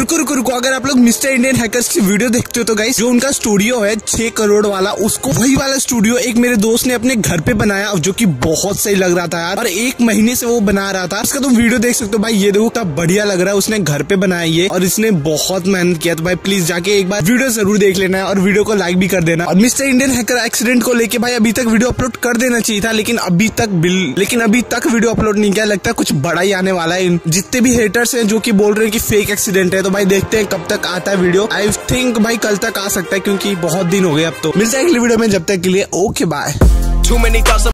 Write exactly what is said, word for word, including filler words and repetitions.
रुको रुको रुको, अगर आप लोग मिस्टर इंडियन हैकर्स की वीडियो देखते हो तो गाइस, जो उनका स्टूडियो है छह करोड़ वाला, उसको वही वाला स्टूडियो एक मेरे दोस्त ने अपने घर पे बनाया, जो कि बहुत सही लग रहा था यार। और एक महीने से वो बना रहा था। उसका तुम वीडियो देख सकते हो भाई, ये देखो कितना बढ़िया लग रहा है। उसने घर पे बनाया ये, और इसने बहुत मेहनत किया। तो भाई प्लीज जाके एक बार वीडियो जरूर देख लेना है और वीडियो को लाइक भी कर देना। और मिस्टर इंडियन हैकर एक्सीडेंट को लेके भाई अभी तक वीडियो अपलोड कर देना चाहिए था, लेकिन अभी तक बिल लेकिन अभी तक वीडियो अपलोड नहीं किया। लगता है कुछ बड़ा ही आने वाला है। जितने भी हेटर्स हैं जो कि बोल रहे हैं कि फेक एक्सीडेंट है, तो भाई देखते हैं कब तक आता है वीडियो। आई थिंक भाई कल तक आ सकता है, क्योंकि बहुत दिन हो गए अब तो। मिलता है अगली वीडियो में, जब तक के लिए ओके बाय।